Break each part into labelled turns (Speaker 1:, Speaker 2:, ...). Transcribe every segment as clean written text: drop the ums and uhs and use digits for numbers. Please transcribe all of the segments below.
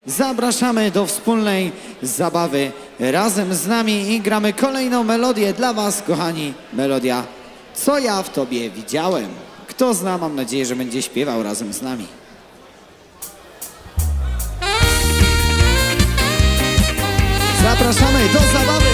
Speaker 1: Zapraszamy do wspólnej zabawy razem z nami i gramy kolejną melodię dla was, kochani. Melodia Co ja w tobie widziałem. Kto zna, mam nadzieję, że będzie śpiewał razem z nami. Zapraszamy do zabawy!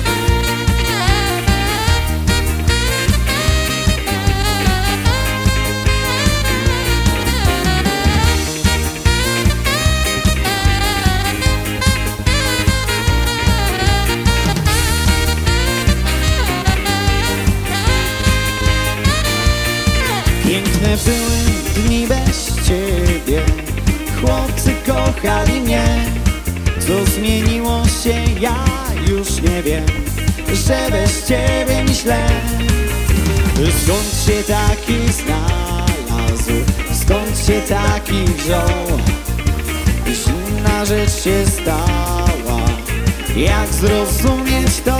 Speaker 1: Piękne były dni bez ciebie, chłopcy kochali mnie. Co zmieniło się, ja już nie wiem, że bez ciebie myślę. Skąd się taki znalazł, skąd się taki wziął? Inna rzecz się stała, jak zrozumieć to?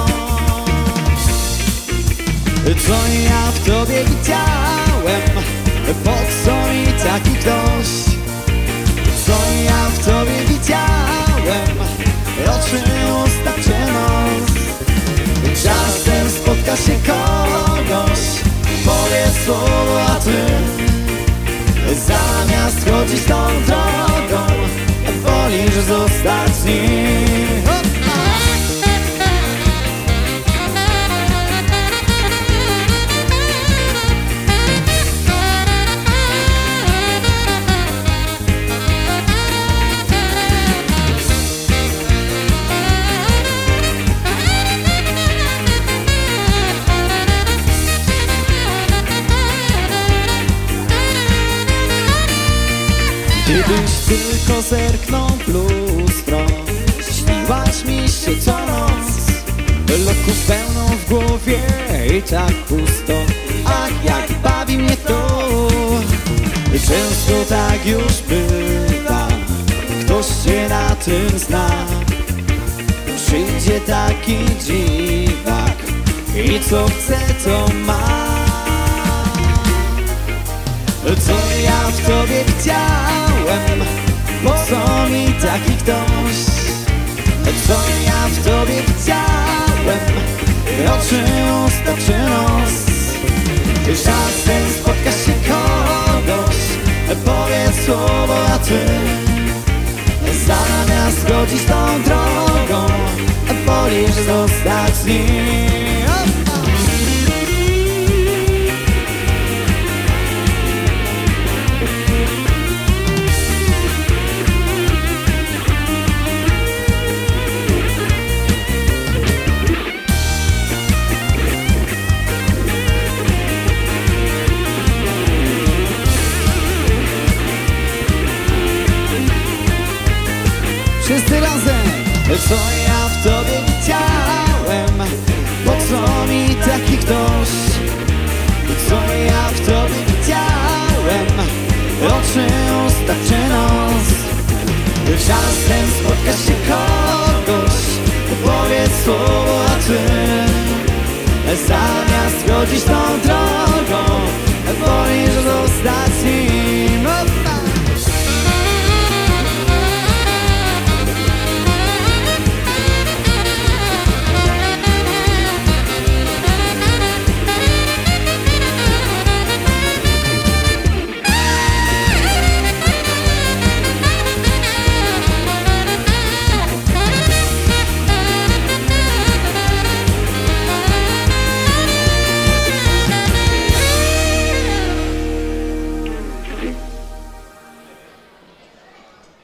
Speaker 1: Co ja w tobie widziałem, po co mi taki ktoś? Co ja w tobie widziałem, oczy, usta czy nos? Czasem spotka się kogoś, powie słowo, a ty zamiast chodzić tą drogą, wolisz zostać z nim. Gdybyś tylko zerknął w lustro, śniłaś mi się co noc. Loków pełno w głowie i tak pusto, ach jak bawi mnie to. Często tak już bywa, ktoś się na tym zna. Przyjdzie taki dziwak i co chce to ma. Co ja w tobie widziałem, po co mi taki ktoś? Co ja w tobie widziałem, oczy, usta czy nos? Czasem spotka się kogoś, powie słowo, a ty zamiast chodzić tą drogą, wolisz zostać z nim. Wszyscy razem! Co ja w tobie widziałem, po co mi taki ktoś? Co ja w tobie widziałem, oczy, usta czy nos? Czasem spotka się kogoś,